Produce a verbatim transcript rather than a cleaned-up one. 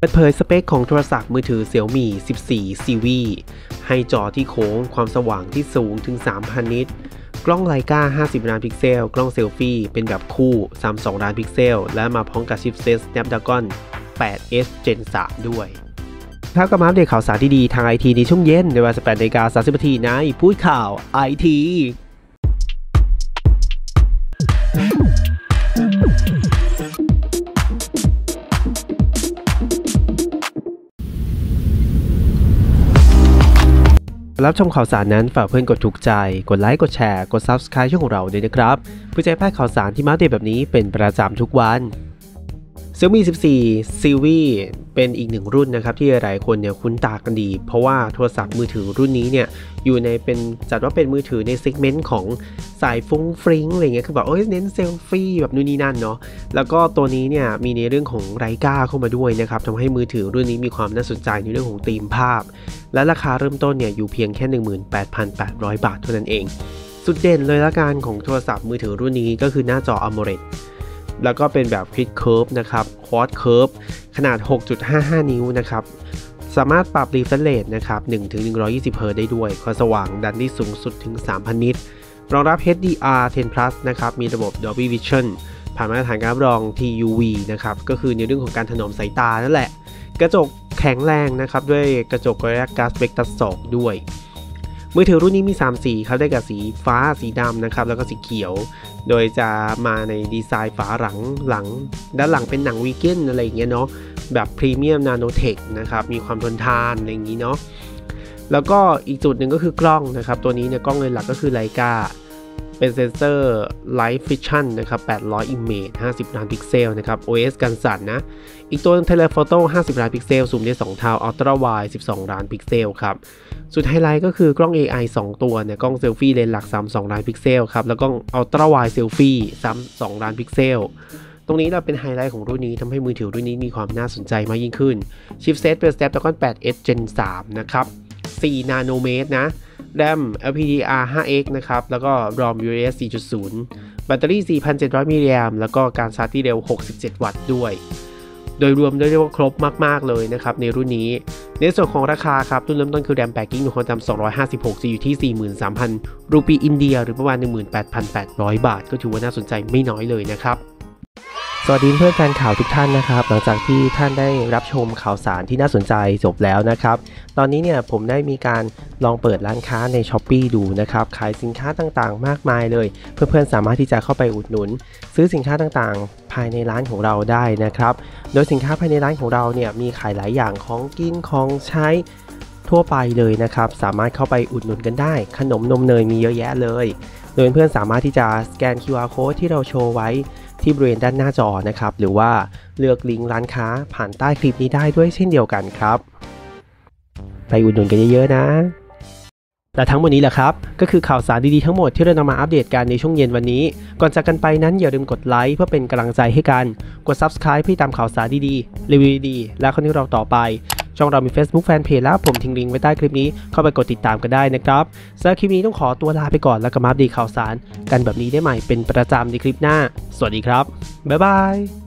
ปิดเผยสเปคของโทรศัพท์มือถือ Xiaomi สิบสี่ Series ให้จอที่โค้งความสว่างที่สูงถึง สามพัน นิตกล้องไลกาห้าสิบล้านพิกเซลกล้องเซลฟี่เป็นแบบคู่สามสิบสองล้านพิกเซลและมาพร้อมกับชิปเซต Snapdragon แปด เอส Gen สาม ด้วยครับก็มาอัปเดตข่าวสารดีๆทาง ไอ ที ในช่วงเย็นในเวลา สิบแปดนาฬิกาสามสิบนาทีในพูดข่าว ไอ ที รับชมข่าวสารนั้นฝากเพื่อนกดถูกใจกดไลค์กดแชร์กด ซับสไครบ์ ช่องของเราด้วยนะครับเพื่อจะพลาดข่าวสารที่มาอัปเดตแบบนี้เป็นประจำทุกวัน Xiaomi สิบสี่ Series เป็นอีกหนึ่งรุ่นนะครับที่หลายคนเนี่ยคุ้นตากันดีเพราะว่าโทรศัพท์มือถือรุ่นนี้เนี่ยอยู่ในเป็นจัดว่าเป็นมือถือในเซกเมนต์ของสายฟุ้งฟริ้งอะไรเงี้ยคือแบบโอ้ยเน้นเซลฟี่แบบนู่นนี่นั่นเนาะแล้วก็ตัวนี้เนี่ยมีในเรื่องของไลกาเข้ามาด้วยนะครับทำให้มือถือรุ่นนี้มีความน่าสนใจในเรื่องของธีมภาพและราคาเริ่มต้นเนี่ยอยู่เพียงแค่ หนึ่งหมื่นแปดพันแปดร้อย บาทเท่านั้นเองสุดเด่นเลยละกันของโทรศัพท์มือถือรุ่นนี้ก็คือหน้าจอ AMOLEDแล้วก็เป็นแบบคลิกเคิร์ฟนะครับควอดเคิร์ฟขนาด หกจุดห้าห้า นิ้วนะครับสามารถปรับรีเฟรชเรทนะครับ หนึ่งถึงหนึ่งร้อยยี่สิบ เฮิร์ตซ์ ได้ด้วยความสว่างดันที่สูงสุดถึง สามพัน นิตรองรับ เอช ดี อาร์ เท็น Plus นะครับมีระบบ Dolby Vision ผ่านมาตรฐานการรับรอง ที ยู วี นะครับก็คือในเรื่องของการถนอมสายตานั่นแหละกระจกแข็งแรงนะครับด้วยกระจก Gorilla Glass Victus สอง ด้วยมือถือรุ่นนี้มีสามสีครับได้กับสีฟ้าสีดำนะครับแล้วก็สีเขียวโดยจะมาในดีไซน์ฝาหลังหลังด้านหลังเป็นหนังวีแกนอะไรอย่างเงี้ยเนาะแบบพรีเมียมนาโนเทคนะครับมีความทนทานอะไรอย่างงี้เนาะแล้วก็อีกจุดหนึ่งก็คือกล้องนะครับตัวนี้เนี่ยกล้องเลยหลักก็คือไลกาเป็นเซนเซอร์ Light Vision นะครับแปดร้อย Image ห้าสิบล้านพิกเซลนะครับ โอ เอส กันสั่นนะอีกตัว Telephoto ห้าสิบล้านพิกเซลซูมได้สองเท่า Ultra Wide สิบสองล้านพิกเซลครับสุดไฮไลท์ก็คือกล้อง เอ ไอ สองตัวเนี่ยกล้องเซลฟี่เลนส์หลักสามสิบสองล้านพิกเซลครับแล้วก็ Ultra Wide Selfie สามสิบสองล้านพิกเซลตรงนี้เราเป็นไฮไลท์ของรุ่นนี้ทำให้มือถือรุ่นนี้มีความน่าสนใจมากยิ่งขึ้นชิปเซตเป็น Snapdragon แปด เอส Gen สาม นะครับสี่นาโนเมตรนะแรม แอล พี ดี อาร์ ไฟว์ เอ็กซ์ นะครับแล้วก็ รอม ยู เอช สี่จุดศูนย์ แบตเตอรี่ สี่พันเจ็ดร้อย มิลลิแอมป์แล้วก็การชาร์จที่เร็วหกสิบเจ็ดวัตต์ด้วยโดยรวมได้เรียกว่าครบมากๆเลยนะครับในรุ่นนี้ในส่วนของราคาครับรุ่นเริ่มต้นคือ RAM แปด กิกะไบต์ ความจำสองร้อยห้าสิบหกจะอยู่ที่ สี่หมื่นสามพัน รูปีอินเดียหรือประมาณ หนึ่งหมื่นแปดพันแปดร้อย บาทก็ถือว่าน่าสนใจไม่น้อยเลยนะครับสวัสดีเพื่อนแฟนข่าวทุกท่านนะครับหลังจากที่ท่านได้รับชมข่าวสารที่น่าสนใจจบแล้วนะครับตอนนี้เนี่ยผมได้มีการลองเปิดร้านค้าใน Shopee ดูนะครับขายสินค้าต่างๆมากมายเลยเพื่อนๆสามารถที่จะเข้าไปอุดหนุนซื้อสินค้าต่างๆภายในร้านของเราได้นะครับโดยสินค้าภายในร้านของเราเนี่ยมีขายหลายอย่างของกินของใช้ทั่วไปเลยนะครับสามารถเข้าไปอุดหนุนกันได้ขนมนมเนยมีเยอะแยะเลยโดยเพื่อนๆสามารถที่จะสแกน คิว อาร์ Code ที่เราโชว์ไว้ที่บริเวณด้านหน้าจอนะครับหรือว่าเลือกลิงก์ร้านค้าผ่านใต้คลิปนี้ได้ด้วยเช่นเดียวกันครับไปอุดหนุนกันเยอะๆนะและทั้งหมดนี้แหละครับก็คือข่าวสารดีๆทั้งหมดที่เรานำมาอัปเดตกันในช่วงเย็นวันนี้ก่อนจากกันไปนั้นอย่าลืมกดไลค์เพื่อเป็นกำลังใจให้กันกด ซับสไครบ์ เพื่อตามข่าวสารดีๆรีวิวดีๆและคอนเทนต์เราต่อไปช่องเรามี Facebook Fanpage แล้วผมทิ้งลิงก์ไว้ใต้คลิปนี้เข้าไปกดติดตามกันได้นะครับสำหรับคลิปนี้ต้องขอตัวลาไปก่อนแล้วก็มาอัปเดตข่าวสารกันแบบนี้ได้ใหม่เป็นประจำในคลิปหน้าสวัสดีครับบ๊ายบาย